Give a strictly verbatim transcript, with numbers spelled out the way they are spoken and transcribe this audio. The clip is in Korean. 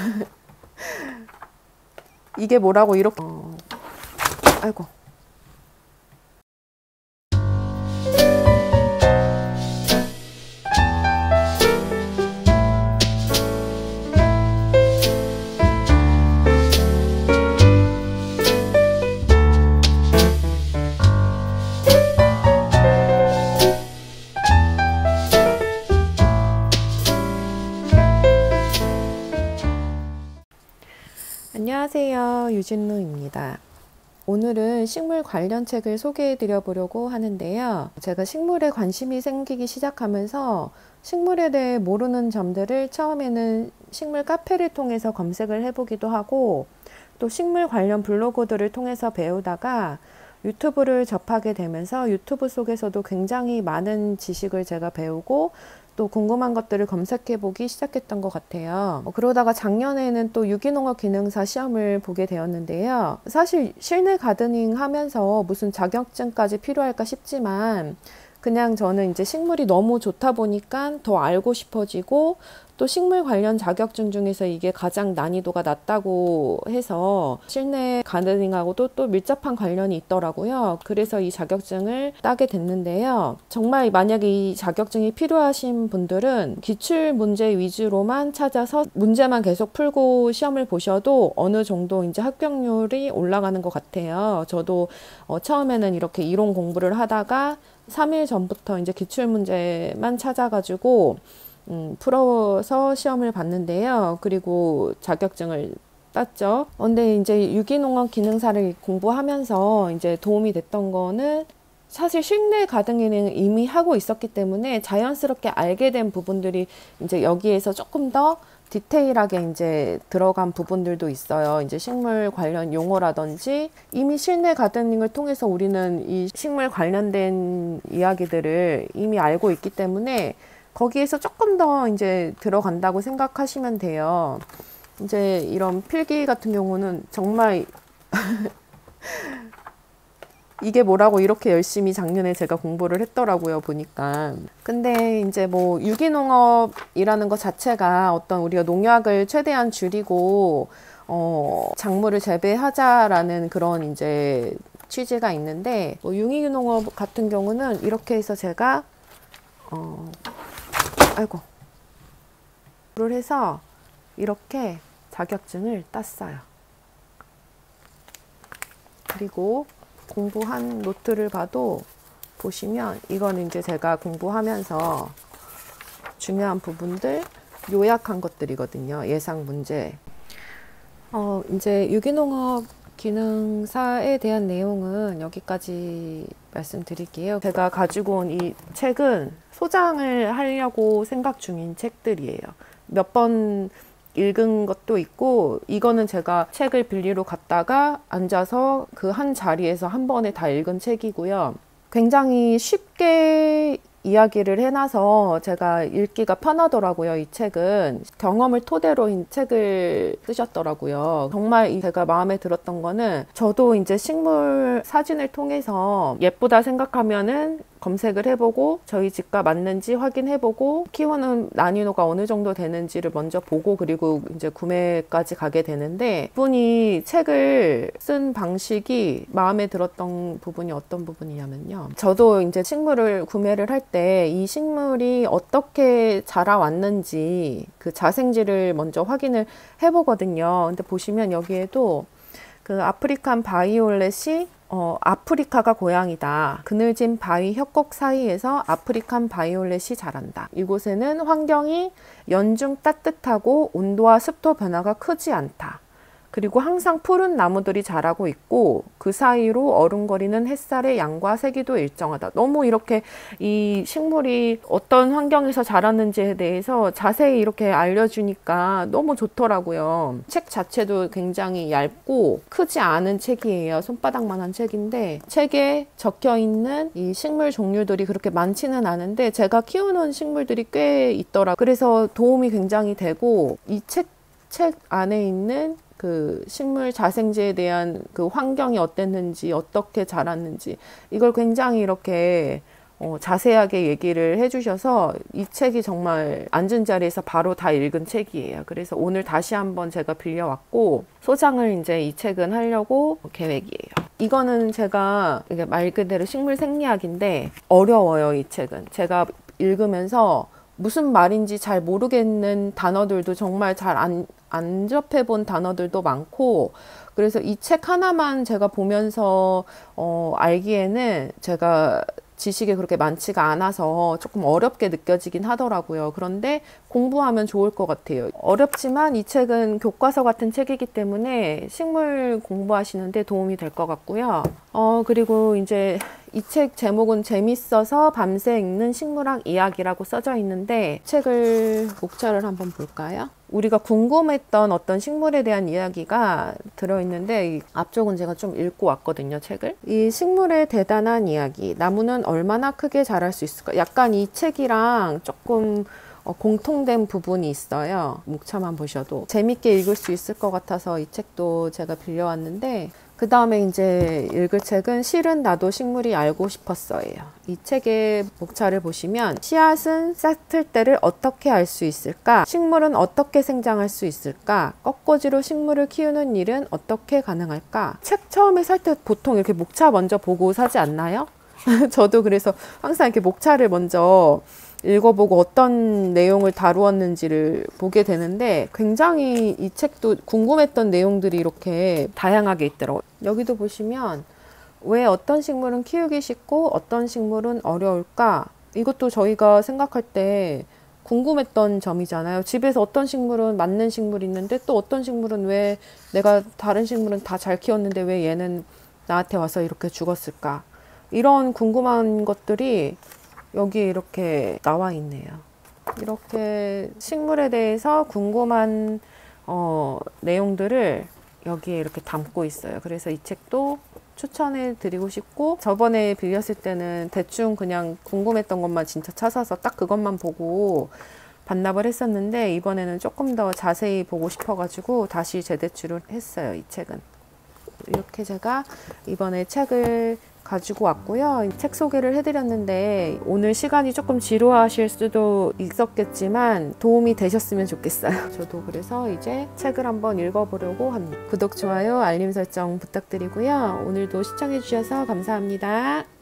이게 뭐라고 이렇게 어... 아이고. 안녕하세요, 유진루입니다. 오늘은 식물 관련 책을 소개해 드려 보려고 하는데요. 제가 식물에 관심이 생기기 시작하면서 식물에 대해 모르는 점들을 처음에는 식물 카페를 통해서 검색을 해보기도 하고, 또 식물 관련 블로그들을 통해서 배우다가 유튜브를 접하게 되면서 유튜브 속에서도 굉장히 많은 지식을 제가 배우고 또 궁금한 것들을 검색해 보기 시작했던 것 같아요. 어, 그러다가 작년에는 또 유기농업 기능사 시험을 보게 되었는데요. 사실 실내 가드닝 하면서 무슨 자격증까지 필요할까 싶지만 그냥 저는 이제 식물이 너무 좋다 보니까 더 알고 싶어지고, 또 식물 관련 자격증 중에서 이게 가장 난이도가 낮다고 해서 실내 가드닝하고도 또 밀접한 관련이 있더라고요. 그래서 이 자격증을 따게 됐는데요. 정말 만약에 이 자격증이 필요하신 분들은 기출 문제 위주로만 찾아서 문제만 계속 풀고 시험을 보셔도 어느 정도 이제 합격률이 올라가는 것 같아요. 저도 어, 처음에는 이렇게 이론 공부를 하다가 삼 일 전부터 이제 기출 문제만 찾아가지고 음, 풀어서 시험을 봤는데요. 그리고 자격증을 땄죠. 근데 이제 유기농업 기능사를 공부하면서 이제 도움이 됐던 거는 사실 실내 가드닝을 이미 하고 있었기 때문에 자연스럽게 알게 된 부분들이 이제 여기에서 조금 더 디테일하게 이제 들어간 부분들도 있어요. 이제 식물 관련 용어라든지 이미 실내 가드닝을 통해서 우리는 이 식물 관련된 이야기들을 이미 알고 있기 때문에 거기에서 조금 더 이제 들어간다고 생각하시면 돼요. 이제 이런 필기 같은 경우는 정말 이게 뭐라고 이렇게 열심히 작년에 제가 공부를 했더라고요, 보니까. 근데 이제 뭐 유기농업이라는 것 자체가 어떤 우리가 농약을 최대한 줄이고 어 작물을 재배하자라는 그런 이제 취지가 있는데, 뭐 유기농업 같은 경우는 이렇게 해서 제가 어 아이고 를 해서 이렇게 자격증을 땄어요. 그리고 공부한 노트를 봐도 보시면 이거는 이제 제가 공부하면서 중요한 부분들 요약한 것들이거든요. 예상 문제. 어, 이제 유기농업 기능사에 대한 내용은 여기까지 말씀드릴게요. 제가 가지고 온 이 책은 소장을 하려고 생각 중인 책들이에요. 몇 번 읽은 것도 있고, 이거는 제가 책을 빌리러 갔다가 앉아서 그 한 자리에서 한 번에 다 읽은 책이고요. 굉장히 쉽게 이야기를 해놔서 제가 읽기가 편하더라고요. 이 책은 경험을 토대로 이 책을 쓰셨더라고요. 정말 제가 마음에 들었던 거는, 저도 이제 식물 사진을 통해서 예쁘다 생각하면은 검색을 해보고 저희 집과 맞는지 확인해보고 키우는 난이도가 어느 정도 되는지를 먼저 보고 그리고 이제 구매까지 가게 되는데, 이분이 책을 쓴 방식이 마음에 들었던 부분이 어떤 부분이냐면요. 저도 이제 식물을 구매를 할 때 이 식물이 어떻게 자라왔는지 그 자생지를 먼저 확인을 해보거든요. 근데 보시면 여기에도 그 아프리칸 바이올렛이 어, 아프리카가 고향이다. 그늘진 바위 협곡 사이에서 아프리칸 바이올렛이 자란다. 이곳에는 환경이 연중 따뜻하고 온도와 습도 변화가 크지 않다. 그리고 항상 푸른 나무들이 자라고 있고 그 사이로 어른거리는 햇살의 양과 세기도 일정하다. 너무 이렇게 이 식물이 어떤 환경에서 자랐는지에 대해서 자세히 이렇게 알려주니까 너무 좋더라고요. 책 자체도 굉장히 얇고 크지 않은 책이에요. 손바닥만한 책인데 책에 적혀 있는 이 식물 종류들이 그렇게 많지는 않은데 제가 키우는 식물들이 꽤 있더라고요. 그래서 도움이 굉장히 되고, 이 책 책 안에 있는 그 식물 자생제에 대한 그 환경이 어땠는지, 어떻게 자랐는지, 이걸 굉장히 이렇게 어, 자세하게 얘기를 해주셔서 이 책이 정말 앉은 자리에서 바로 다 읽은 책이에요. 그래서 오늘 다시 한번 제가 빌려왔고 소장을 이제 이 책은 하려고 계획이에요. 이거는 제가 이게 말 그대로 식물 생리학인데 어려워요. 이 책은 제가 읽으면서 무슨 말인지 잘 모르겠는 단어들도 정말 잘 안, 안 접해본 단어들도 많고, 그래서 이 책 하나만 제가 보면서 어, 알기에는 제가 지식이 그렇게 많지가 않아서 조금 어렵게 느껴지긴 하더라고요. 그런데 공부하면 좋을 것 같아요. 어렵지만 이 책은 교과서 같은 책이기 때문에 식물 공부하시는데 도움이 될 것 같고요. 어, 그리고 이제 이 책 제목은 재밌어서 밤새 읽는 식물학 이야기라고 써져 있는데 책을 목차를 한번 볼까요? 우리가 궁금했던 어떤 식물에 대한 이야기가 들어있는데 앞쪽은 제가 좀 읽고 왔거든요, 책을. 이 식물의 대단한 이야기, 나무는 얼마나 크게 자랄 수 있을까? 약간 이 책이랑 조금 어, 공통된 부분이 있어요. 목차만 보셔도 재밌게 읽을 수 있을 것 같아서 이 책도 제가 빌려왔는데, 그 다음에 이제 읽을 책은 실은 나도 식물이 알고 싶었어요. 이 책의 목차를 보시면 씨앗은 싹틀 때를 어떻게 알 수 있을까? 식물은 어떻게 생장할 수 있을까? 꺾꽂이로 식물을 키우는 일은 어떻게 가능할까? 책 처음에 살 때 보통 이렇게 목차 먼저 보고 사지 않나요? 저도 그래서 항상 이렇게 목차를 먼저 읽어보고 어떤 내용을 다루었는지를 보게 되는데 굉장히 이 책도 궁금했던 내용들이 이렇게 다양하게 있더라고요. 여기도 보시면 왜 어떤 식물은 키우기 쉽고 어떤 식물은 어려울까? 이것도 저희가 생각할 때 궁금했던 점이잖아요. 집에서 어떤 식물은 맞는 식물이 있는데 또 어떤 식물은 왜 내가 다른 식물은 다 잘 키웠는데 왜 얘는 나한테 와서 이렇게 죽었을까? 이런 궁금한 것들이 여기 이렇게 나와 있네요. 이렇게 식물에 대해서 궁금한 어, 내용들을 여기에 이렇게 담고 있어요. 그래서 이 책도 추천해 드리고 싶고, 저번에 빌렸을 때는 대충 그냥 궁금했던 것만 진짜 찾아서 딱 그것만 보고 반납을 했었는데 이번에는 조금 더 자세히 보고 싶어가지고 다시 재대출을 했어요. 이 책은. 이렇게 제가 이번에 책을 가지고 왔고요. 이 책 소개를 해드렸는데 오늘 시간이 조금 지루하실 수도 있었겠지만 도움이 되셨으면 좋겠어요. 저도 그래서 이제 책을 한번 읽어보려고 합니다. 구독, 좋아요, 알림 설정 부탁드리고요. 오늘도 시청해주셔서 감사합니다.